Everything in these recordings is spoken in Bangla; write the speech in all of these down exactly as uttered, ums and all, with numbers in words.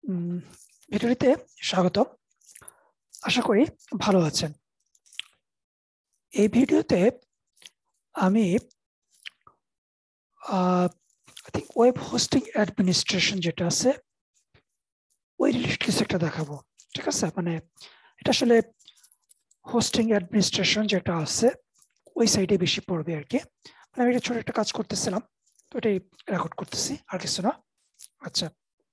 ভিডিওতে স্বাগত। আশা করি ভালো আছেন। এই ভিডিওতে আমি I think web hosting administration যেটা আছে ওই রিলেটেড কিছু একটা দেখাবো। ঠিক আছে, মানে এটা আসলে হোস্টিং অ্যাডমিনিস্ট্রেশন যেটা আছে ওই সাইডে বেশি পড়বে আর কি। মানে আমি একটা ছোট একটা কাজ করতেছিলাম, তো এটাই রেকর্ড করতেছি, আর কিছু না। আচ্ছা,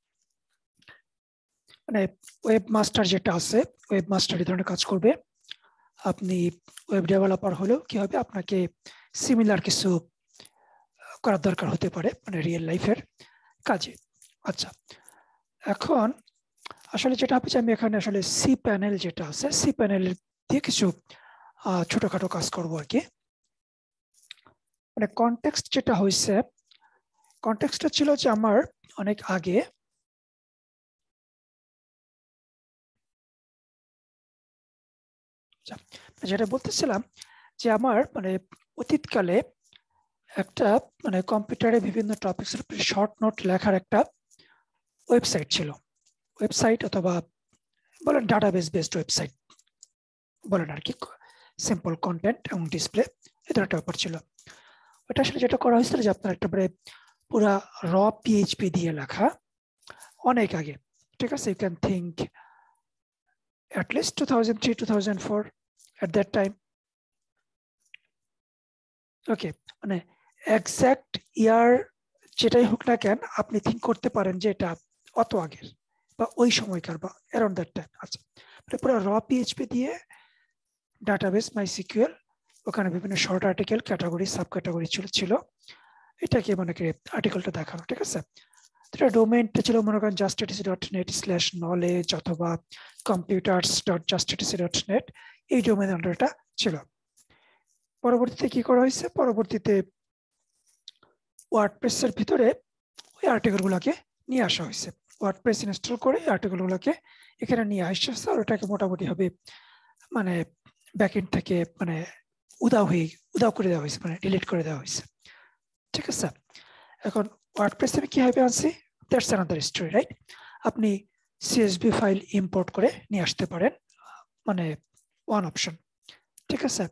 মানে ওয়েব মাস্টার যেটা আছে ওয়েব মাস্টার এই ধরনের কাজ করবে। আপনি ওয়েব ডেভেলপার হলেও কি হবে, আপনাকে সিমিলার কিছু করার দরকার হতে পারে, মানে রিয়েল লাইফের কাজে। আচ্ছা, এখন আসলে যেটা হবে যে আমি এখানে আসলে সি প্যানেল যেটা আছে সি প্যানেল দিয়ে কিছু ছোটখাটো কাজ করবো আর কি। মানে কনটেক্সট যেটা হয়েছে, কনটেক্সটটা ছিল যে আমার অনেক আগে যেটা বলতেছিলাম যে আমার মানে অতীতকালে একটা মানে কম্পিউটারে বিভিন্ন টপিকসের উপরে শর্ট নোট লেখার একটা ওয়েবসাইট ছিল। ওয়েবসাইট অথবা বলেন ডাটাবেস বেসড ওয়েবসাইট বলেন আর কি, সিম্পল কন্টেন্ট এবং ডিসপ্লে এই ধরনের একটা ব্যাপার ছিল। ওটা আসলে যেটা করা হয়েছিল যে আপনার একটা পুরা র পিএইচপি দিয়ে লেখা অনেক আগে। ঠিক আছে, you can think at least two thousand three two thousand four at that time. Okay, মানে এক্সাক্ট ইয়ার যেটাই হোক না কেন আপনি থিঙ্ক করতে পারেন যে এটা অত আগের বা ওই সময়কার বা অ্যারাউন্ড দ্যাট টাইম। আচ্ছা, মানে পুরো র পিএইচপি দিয়ে ডাটাবেস মাইসিকিউএল, ওখানে বিভিন্ন short article, category, sub category ছিল ছিল এটাকে মানে কি আর্টিকেলটা দেখানো। ঠিক আছে, এটা ডোমেইনটা ছিল মনে করেন জাস্টিটিসি ডট নেট স্ল্যাশ নলেজ অথবা কম্পিউটার্স ডট জাস্টিটিসি ডট নেট, এই ডোমেইন আন্ডারটা ছিল। পরবর্তীতে কি করা হয়েছে, পরবর্তীতে ওয়ার্ডপ্রেসের ভিতরে ওই আর্টিকেলগুলোকে নিয়ে আসা হয়েছে। ওয়ার্ডপ্রেস ইনস্টল করে আর্টিকেলগুলোকে এখানে নিয়ে আসছে, আর ওটাকে মোটামুটি হবে মানে ব্যাকএন্ড থেকে মানে উদাও হয়ে উদাও করে দেওয়া হয়েছে, মানে ডিলিট করে দেওয়া হয়েছে। ঠিক আছে, এখন ওয়ার্ডপ্রেসে আমি কিভাবে আনছি, দ্যাটস অ্যানাদার স্টোরি, রাইট? আপনি সিএসভি ফাইল ইম্পোর্ট করে নিয়ে আসতে পারেন, মানে ওয়ান অপশন। ঠিক আছে,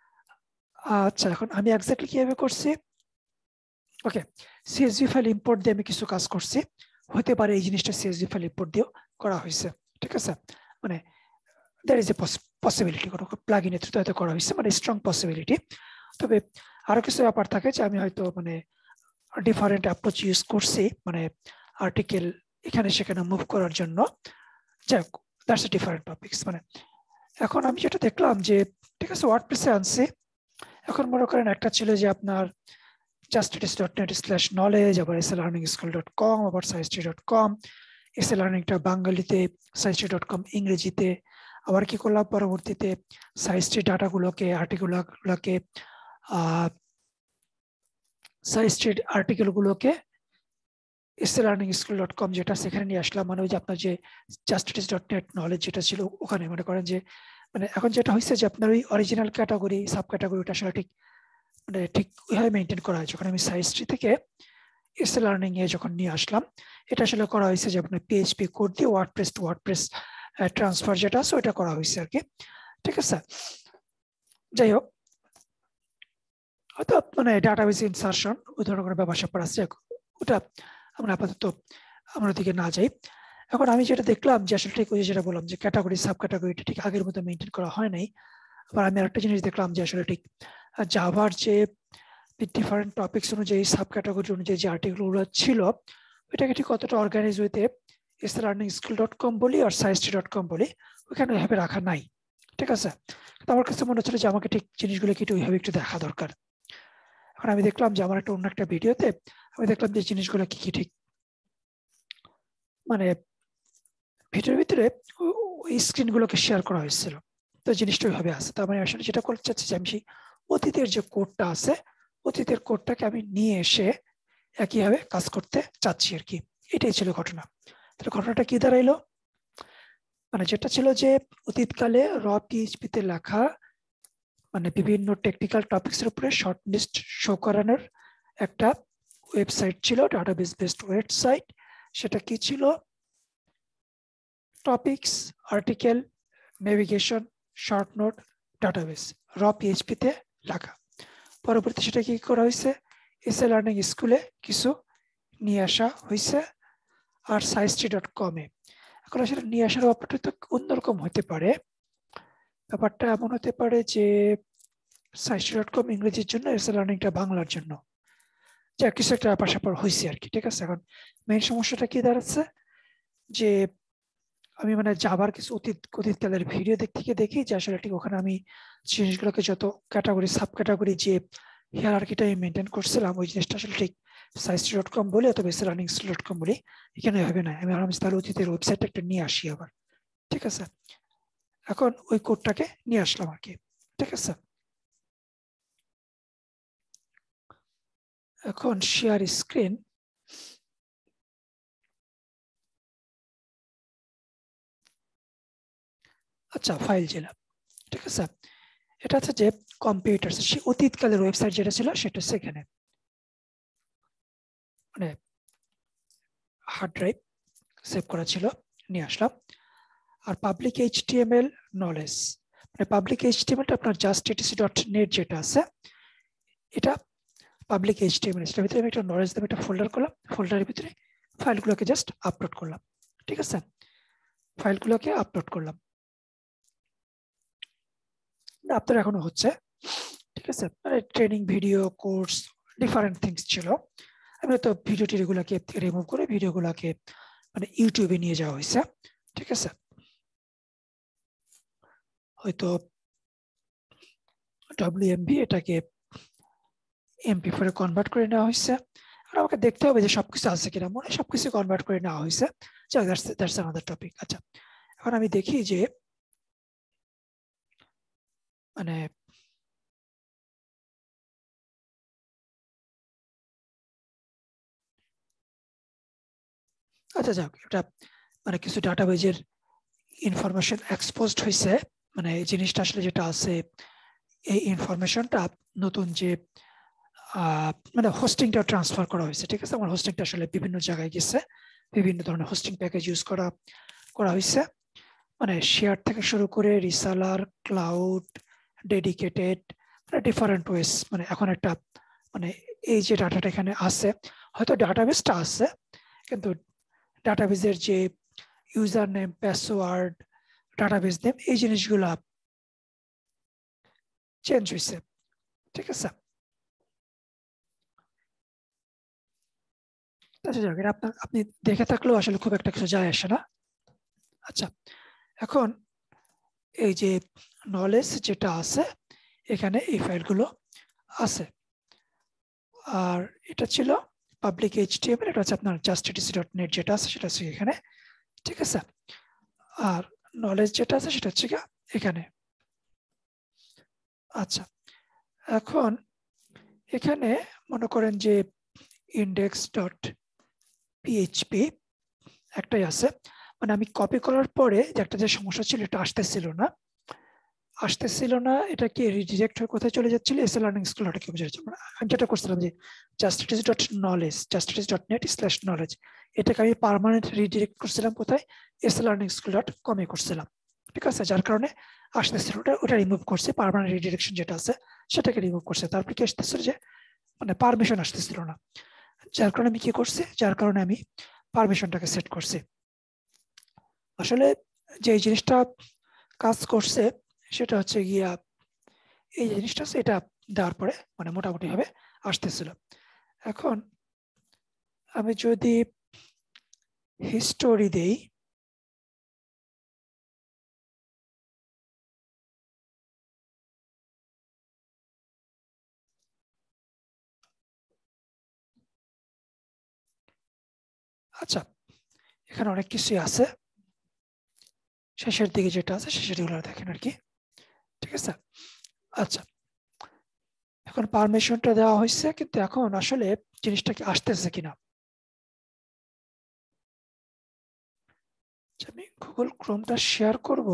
আচ্ছা এখন আমি এক্স্যাক্টলি কিভাবে করছি, ওকে, সিএসভি ফাইল ইম্পোর্ট দিয়ে আমি কিছু কাজ করছি। হতে পারে এই জিনিসটা সিএসভি ফাইল ইম্পোর্ট দিয়েও করা হয়েছে। ঠিক আছে, মানে দ্যার ইজ এ পসিবিলিটি, কোনো প্লাগইনের থ্রুতে হয়তো করা হয়েছে, মানে স্ট্রং পসিবিলিটি। তবে আরো কিছু ব্যাপার থাকে যে আমি হয়তো মানে ডিফারেন্ট অ্যাপ্রোচ ইউজ করছি, মানে আর্টিকেল এখানে সেখানে মুভ করার জন্য। যাই হোক, দ্যাটস এ ডিফারেন্ট টপিকস। মানে এখন আমি যেটা দেখলাম যে ঠিক আছে ওয়ার্ডপ্রেসে আনছি, এখন মনে করেন একটা ছিল যে আপনার জাস্টিটিস ডট নেট স্ল্যাশ নলেজ, আবার S A learning school dot com, আবার সাইস্ট্রি ডট কম, এস এ লার্নিংটা বাঙালিতে, সাইস্ট্রি ডট কম ইংরেজিতে। আবার কি করলাম পরবর্তীতে সাইস্ট্রি ডাটাগুলোকে আর্টিকেলগুলোকে আহ সাইস্ট্রি আর্টিকেলগুলোকে S A learning school dot com যেটা সেখানে নিয়ে আসলাম। মানে ওই যে আপনার যে জাস্টিটিস ডট নেট নলেজ যেটা ছিল ওখানে মনে করেন যে মানে এখন যেটা হয়েছে যে আপনার ওই অরিজিনাল ক্যাটাগরি সাব ক্যাটাগরি ওটা আসলে ঠিক মানে ঠিক ওইভাবে মেনটেন করা হয়েছে। যখন আমি সাইস্ট্রি থেকে এস এ লার্নিং এ যখন নিয়ে আসলাম, এটা আসলে করা হয়েছে যে আপনার পিএইচপি কোড দিয়ে ওয়ার্ডপ্রেস টু ওয়ার্ডপ্রেস ট্রান্সফার যেটা আছে ওইটা করা হয়েছে আর কি। ঠিক আছে, যাই হোক, হয়তো মানে ডাটাবেস ইনসারশন ওই ধরনের কোনো ব্যবসা স্যাপার আছে, ওটা আমরা আপাতত আমরা দিকে না যাই। এখন আমি যেটা দেখলাম যে আসলে ঠিক ওই যেটা বললাম যে ক্যাটাগরি সাব ক্যাটাগরিটা ঠিক আগের মতো মেনটেন করা হয় নাই। আবার আমি আরেকটা জিনিস দেখলাম যে আসলে ঠিক জাভার যে ডিফারেন্ট টপিকস অনুযায়ী সাব ক্যাটাগরি অনুযায়ী যে আর্টিকেলগুলো ছিল ওইটাকে ঠিক কতটা অর্গানাইজ হইতে S A learning school dot com বলি আর সাইস্ট্রি ডট কম বলি ওইখানে ওইভাবে রাখা নাই। ঠিক আছে, তো আমার কাছে মনে হচ্ছিল যে আমাকে ঠিক জিনিসগুলোকে একটু ওইভাবে একটু দেখা দরকার। এখন আমি দেখলাম যে আমার একটা অন্য একটা ভিডিওতে আমি দেখলাম যে জিনিসগুলো কি কি ঠিক মানে ভিডিওর ভিতরে ওই স্ক্রিনগুলোকে শেয়ার করা হয়েছিল, তো জিনিসটা ওইভাবে আছে। তার মানে আসলে যেটা করতে চাচ্ছি যে আমি সেই অতীতের যে কোডটা আছে অতীতের কোডটাকে আমি নিয়ে এসে একইভাবে কাজ করতে চাচ্ছি আর কি। এটাই ছিল ঘটনা। তাহলে ঘটনাটা কি দাঁড়াইলো, মানে যেটা ছিল যে অতীতকালে র পিএইচপিতে লেখা মানে বিভিন্ন টেকনিক্যাল টপিকস এর উপরে শর্ট লিস্ট শো করানোর একটা ওয়েবসাইট ছিল, ডাটাবেস বেসড ওয়েবসাইট। সেটা কি ছিল, topics, article, navigation, short note, database র পিএইচপি তে লেখা। পরবর্তী সেটা কি করা হয়েছে, এসএ লার্নিং স্কুলে কিছু নিয়ে আসা হয়েছে আর সাইটস্ট্রি ডট কম এ। এখন আসলে নিয়ে আসার ব্যাপারটা তো অন্যরকম হতে পারে, ব্যাপারটা এমন হতে পারে যে সাইটস্ট্রি ডট কম ইংরেজির জন্য, এসএ লার্নিংটা বাংলার জন্য, যা কিছু একটা পাশাপাশি হয়েছে আর কি। ঠিক আছে, এখন মেইন সমস্যাটা কি দাঁড়াচ্ছে যে আমি মানে যাবার কিছু অতীত অতীতকালের ভিডিও দেখতে গিয়ে দেখি যে আসলে ঠিক ওখানে আমি জিনিসগুলোকে যত ক্যাটাগরি সাব ক্যাটাগরি যে হিয়ারার্কিটা আমি মেনটেন করছিলাম, ওই জিনিসটা আসলে ঠিক সাইটস্ট্রি ডট কম বলি অথবা SA learning school dot com বলি এখানে হবে না। আমি আরামসে তাহলে অতীতের ওয়েবসাইটটা একটা নিয়ে আসি আবার। ঠিক আছে, এখন ওই কোডটাকে নিয়ে আসলাম আর কি। ঠিক আছে, এখন শেয়ার স্ক্রিন। আচ্ছা, ফাইল ছিলাম। ঠিক আছে, এটা হচ্ছে যে কম্পিউটার সে অতীতকালের ওয়েবসাইট যেটা ছিল সেটা সেখানে মানে হার্ড ড্রাইভ সেভ করা ছিল, নিয়ে আসলাম। আর পাবলিক এইচটিএমএল নলেজ, মানে পাবলিক এইচটিএমএলটা আপনার জাস্ট এটিসি ডট নেট যেটা আছে এটা পাবলিক এইচটিএমএল, এটার ভিতরে আমি একটা নলেজ দেব, একটা ফোল্ডার করলাম, ফোল্ডারের ভিতরে ফাইলগুলোকে জাস্ট আপলোড করলাম। ঠিক আছে, ফাইলগুলোকে আপলোড করলাম, আপনার এখনো হচ্ছে। ঠিক আছে, মানে training video course different things ছিল। আমি তো ভিডিও টিডিওগুলোকে রিমুভ করে ভিডিওগুলোকে মানে ইউটিউবে নিয়ে যাওয়া হয়েছে। ঠিক আছে, হয়তো ডব্লিউএমভি এটাকে এমপি ফোর এ কনভার্ট করে নেওয়া হয়েছে। আর আমাকে দেখতে হবে যে সবকিছু আছে কিনা, মনে হয় সবকিছু কনভার্ট করে নেওয়া হয়েছে। That's another topic. আচ্ছা, এখন আমি দেখি যে মানে আচ্ছা যাক, এটা মানে কিছু ডাটাবেজের ইনফরমেশন এক্সপোজড হয়েছে, মানে এই জিনিসটা আসলে যেটা আছে এই ইনফরমেশনটা নতুন যে মানে হোস্টিংটা ট্রান্সফার করা হয়েছে। ঠিক আছে, আমার হোস্টিংটা আসলে বিভিন্ন জায়গায় গেছে, বিভিন্ন ধরনের হোস্টিং প্যাকেজ ইউজ করা করা হয়েছে, মানে শেয়ার থেকে শুরু করে রিসালার, ক্লাউড, ডেডিকেটেড, মানে ডিফারেন্ট ওয়েস। মানে এখন একটা মানে এই যে ডাটাটা এখানে আছে, হয়তো ডাটাবেসটা আছে কিন্তু ডাটাবেসের যে user name, password, database name, এই জিনিসগুলা চেঞ্জ হয়েছে। ঠিক আছে, আচ্ছা যাক, এটা আপনার আপনি দেখে থাকলেও আসলে খুব একটা কিছু যায় আসে না। আচ্ছা, এখন এই যে নলেজ যেটা আছে এখানে এই ফাইলগুলো আছে, আর এটা ছিল পাবলিক এইচটিএমএল, এটা হচ্ছে আপনার জাস্ট এটিসি ডট নেট যেটা আছে সেটা হচ্ছে এখানে। ঠিক আছে, আর নলেজ যেটা আছে সেটা হচ্ছে এখানে। আচ্ছা, এখন এখানে মনে করেন যে ইন্ডেক্স ডট পিএইচপি একটাই আছে, মানে আমি কপি করার পরে যে একটা যে সমস্যা ছিল এটা আসতেছিল না আসতেছিল না এটা কি রিডিরেক্ট হয়ে কোথায় চলে যাচ্ছিল, SA learning school dot com যাচ্ছে। আমি যেটা করছিলাম যে justice dot knowledge justice dot net slash knowledge, এটাকে আমি পার্মানেন্ট রিডিরেক্ট করছিলাম কোথায়, SA learning school dot com এ করছিলাম। ঠিক আছে, যার কারণে আসতেছিল ওটা ওটা রিমুভ করছে, পার্মানেন্ট রিডিরেকশন যেটা আছে সেটাকে রিমুভ করছে। তারপরে কি আসতেছিল যে মানে পারমিশন আসতেছিল না, যার কারণে আমি কি করছি, যার কারণে আমি পারমিশনটাকে সেট করছি। আসলে যে জিনিসটা কাজ করছে সেটা হচ্ছে গিয়া এই জিনিসটা আছে, এটা দেওয়ার পরে মানে মোটামুটি ভাবে আসতেছিল। এখন আমি যদি হিস্টোরি দেই, আচ্ছা এখানে অনেক কিছুই আছে, শেষের দিকে যেটা আছে শেষের দিকে দেখেন আর কি। ঠিক আছে, আচ্ছা এখন পারমিশনটা দেওয়া হয়েছে, কিন্তু এখন আসলে জিনিসটা কি আসতেছে কিনা। আমি গুগল ক্রোমটা শেয়ার করব,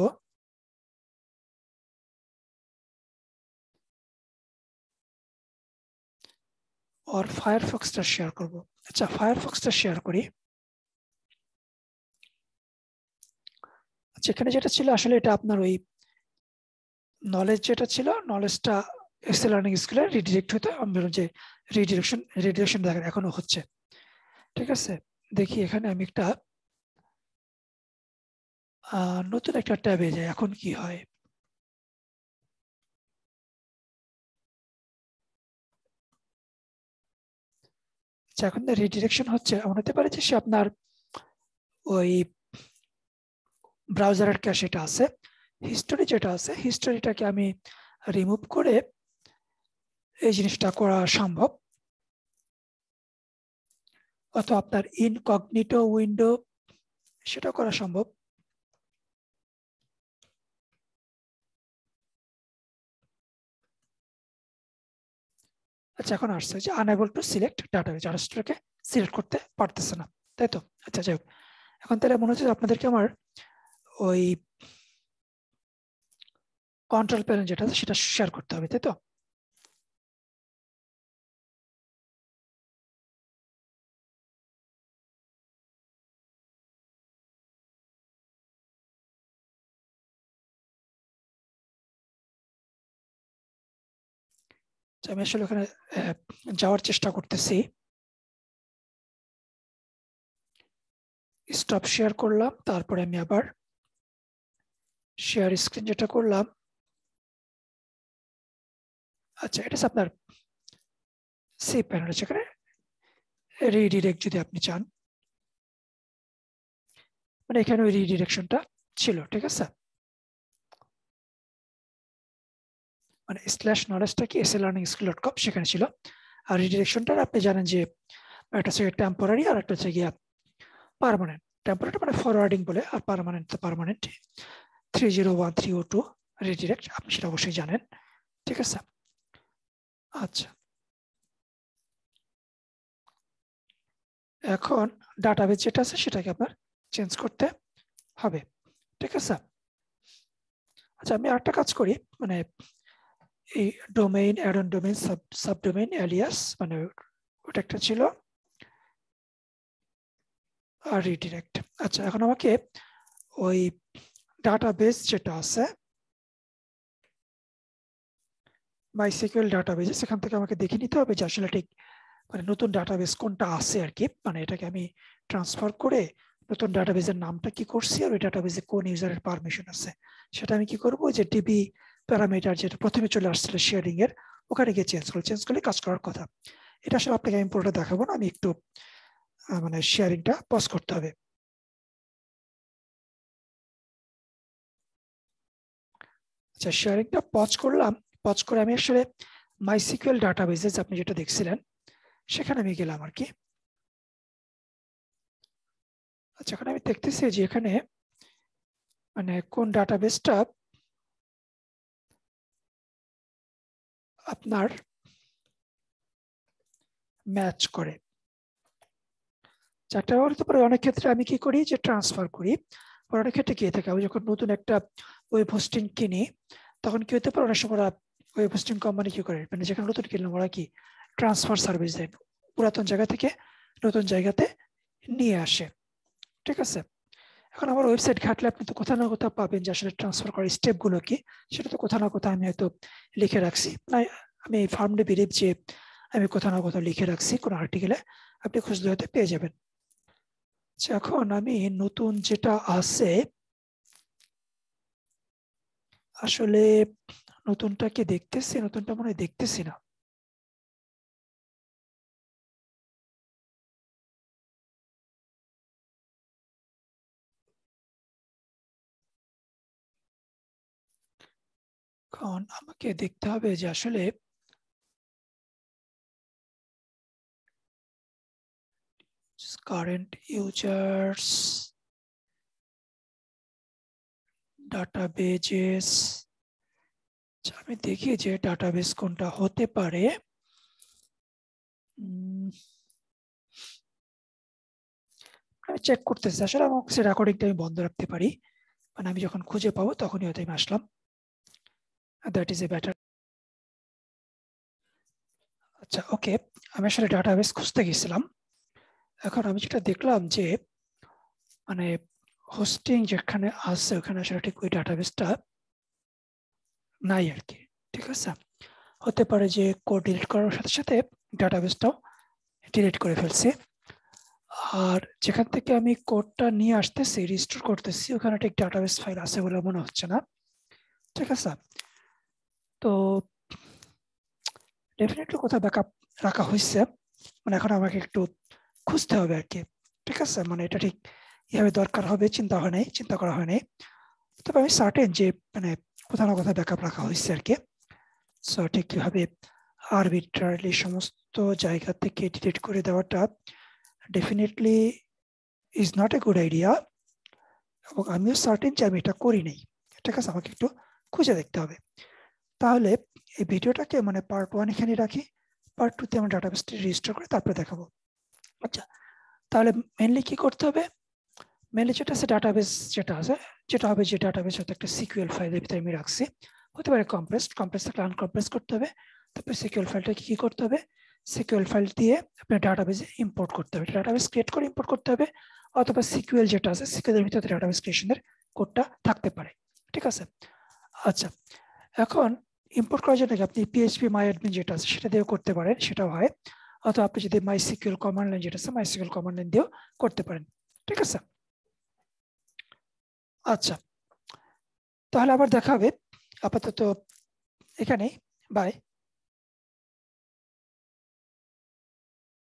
আর ফায়ারফক্সটা শেয়ার করব। আচ্ছা ফায়ারফক্সটা শেয়ার করি। যেখানে যেটা ছিল আসলে এটা আপনার ওই নলেজ যেটা ছিল নলেজটা এক্সেল লার্নিং স্কুলে রিডিরেক্ট হতে আমি বললাম যে রিডিরেকশন রিডিরেকশন দেখেন এখনো হচ্ছে। ঠিক আছে, দেখি এখানে আমি একটা নতুন একটা ট্যাবে যাই, এখন কি হয়। আচ্ছা, এখন রিডিরেকশন হচ্ছে, এমন হতে পারে যে সে আপনার ওই ব্রাউজারের ক্যাশে এটা আছে, হিস্টোরি যেটা আছে হিস্টোরিটাকে আমি রিমুভ করে এই জিনিসটা করা সম্ভব, অথবা আপনার ইনকগনিটো উইন্ডো সেটা করা সম্ভব। আচ্ছা, এখন আসছে যে আনএবল টু সিলেক্ট ডাটাবেজ, ডাটাটাকে সিলেক্ট করতে পারতেছে না, তাই তো? আচ্ছা, যাই হোক, এখন তাহলে মনে হচ্ছে আপনাদেরকে আমার ওই কন্ট্রোল প্যানেল যেটা আছে সেটা শেয়ার করতে হবে, তাই তো? আমি আসলে ওখানে যাওয়ার চেষ্টা করতেছি। স্টপ শেয়ার করলাম, তারপরে আমি আবার শেয়ার স্ক্রিন যেটা করলাম। আচ্ছা, এটা আপনার সি প্যানেল, সেখানে রিডিরেক্ট যদি আপনি চান, মানে এখানে ওই রিডিরেকশনটা ছিল, ঠিক আছে? মানে স্ল্যাশ নলেজটা কি S learning school dot com সেখানে ছিল। আর রিডিরেকশনটা আপনি জানেন যে একটা হচ্ছে টেম্পোরারি আর একটা হচ্ছে গিয়া পার্মানেন্ট। টেম্পোরারি মানে ফরওয়ার্ডিং বলে, আর পার্মানেন্ট তো permanent. Three zero one three ও টু রিডিরেক্ট, আপনি সেটা অবশ্যই জানেন, ঠিক আছে? আচ্ছা, এখন ডাটাবেজ যেটা আছে সেটাকে আপনার চেঞ্জ করতে হবে, ঠিক আছে? আচ্ছা, আমি আরেকটা কাজ করি, মানে এই domain add on domain sub subdomain alias, মানে ওটা একটা ছিল, আর রিডিরেক্ট। আচ্ছা, এখন আমাকে ওই ডাটাবেস যেটা আছে মাইসিকিউএল ডাটাবেজ, সেখান থেকে আমাকে দেখে নিতে হবে যে আসলে ঠিক মানে নতুন ডাটাবেস কোনটা আছে আর কি, মানে এটাকে আমি ট্রান্সফার করে নতুন ডাটাবেসের নামটা কি করছি আর ওই ডাটাবেসে কোন ইউজারের পারমিশন আছে সেটা আমি কি করব, যে ডিবি প্যারামিটার যেটা প্রথমে চলে আসছিল শেয়ারিং এর, ওখানে গিয়ে চেঞ্জ করে চেঞ্জ করলে কাজ করার কথা। এটা আসলে আপনাকে আমি পুরোটা দেখাবো না, আমি একটু মানে শেয়ারিংটা পজ করতে হবে। আচ্ছা, শেয়ারিংটা পজ করলাম, পজ করে আমি আসলে মাইসিকিউএল ডাটাবেসেস আপনি যেটা দেখছিলেন সেখানে আমি গেলাম আর কি। আচ্ছা, এখন আমি দেখতেছি যে এখানে মানে কোন ডাটাবেসটা আপনার ম্যাচ করে। চারটা হতে পারে, অনেক ক্ষেত্রে আমি কি করি যে ট্রান্সফার করি, অনেক ক্ষেত্রে কি থাকে আমি যখন নতুন একটা ওয়েব হোস্টিং কিনি তখন কি হতে পারে অনেক সময় ওয়েব হোস্টিং কোম্পানি কি করে, মানে যেখানে নতুন কিনলাম ওরা কি ট্রান্সফার সার্ভিস দেয়, পুরাতন জায়গা থেকে নতুন জায়গাতে নিয়ে আসে, ঠিক আছে? এখন আমার ওয়েবসাইট ঘাটলে আপনি তো কোথাও না কোথাও পাবেন যে আসলে ট্রান্সফার করার স্টেপ গুলো কি, সেটা তো কোথাও না কোথাও আমি হয়তো লিখে রাখছি, মানে আমি ফার্মলি বিলিভ যে আমি কোথাও না কোথাও লিখে রাখছি কোনো আর্টিকেলে, আপনি খুঁজলে হয়তো পেয়ে যাবেন। এখন আমি নতুন যেটা আছে আসলে নতুনটাকে দেখতেছি, নতুনটা মনে হয় দেখতেছি না। এখন আমাকে দেখতে হবে যে আসলে কারেন্ট ইউজার্স ডাটাবেজেস, আমি দেখি যে ডাটাবেস কোনটা হতে পারে। আমি চেক করতেছি আসলে, আমার রেকর্ডিংটা আমি বন্ধ রাখতে পারি, মানে আমি যখন খুঁজে পাবো তখনই হয়তো আমি আসলাম, দ্যাট ইজ এ বেটার। আচ্ছা, ওকে, আমি আসলে ডাটাবেস খুঁজতে গেছিলাম। এখন আমি যেটা দেখলাম যে মানে হোস্টিং যেখানে আছে ওখানে আসলে ঠিক ওই ডাটাবেসটা নাই আর কি। ঠিক আছে, হতে পারে যে কোড ডিলিট করার সাথে সাথে ডাটাবেসটাও ডিলিট করে ফেলছি। আর যেখান থেকে আমি কোডটা নিয়ে আসতেছি রিস্টোর করতেছি ওখানে ঠিক ডাটাবেস ফাইল আছে বলে মনে হচ্ছে না। ঠিক আছে, তো ডেফিনেটলি কোথাও ব্যাকআপ রাখা হয়েছে, মানে এখন আমাকে একটু খুঁজতে হবে আর কি। ঠিক আছে, মানে এটা ঠিক এভাবে দরকার হবে চিন্তা হয় নাই, চিন্তা করা হয় নাই। তবে আমি সার্টেন যে মানে কোথাও না কোথাও ব্যাকআপ রাখা হয়েছে আর কি। সো ঠিক কিভাবে আরবিট্রারলি সমস্ত জায়গা থেকে ডিলিট করে দেওয়াটা definitely is not a good idea, এবং আমিও সার্টেন যে আমি এটা করি নাই। ঠিক আছে, আমাকে একটু খুঁজে দেখতে হবে। তাহলে এই ভিডিওটাকে মানে পার্ট ওয়ান এখানে রাখি, পার্ট টু তে আমরা ডাটাবেসটি রেজিস্টার করে তারপরে দেখাবো। আচ্ছা, তাহলে মেনলি কি করতে হবে? মেনলি যেটা আছে ডাটাবেস যেটা আছে, যেটা হবে যে ডাটাবেস হয়তো একটা সিকিউএল ফাইলের ভিতরে আমি রাখছি, হতে পারে কম্প্রেসড, কম্প্রেস থাকলে আনকম্প্রেস করতে হবে। তারপরে সিকিউএল ফাইলটাকে কি করতে হবে? সিকিউএল ফাইল দিয়ে আপনার ডাটাবেসে ইম্পোর্ট করতে হবে, ডাটাবেস ক্রিয়েট করে ইম্পোর্ট করতে হবে, অথবা সিকিউএল যেটা আছে সিকিউএলের ভিতরে ডাটাবেস ক্রিয়েশনের কোডটা থাকতে পারে। ঠিক আছে, আচ্ছা এখন ইম্পোর্ট করার জন্য আপনি পিএইচপি মাই অ্যাডমিন যেটা আছে সেটা দিয়েও করতে পারেন, সেটাও হয়। অথবা আপনি যদি মাই সিকিউএল কমান্ড লাইন যেটা আছে মাই সিকিউএল কমান্ড লাইন দিয়েও করতে পারেন। ঠিক আছে, আচ্ছা তাহলে আবার দেখা হবে, আপাতত এখানেই, বাই।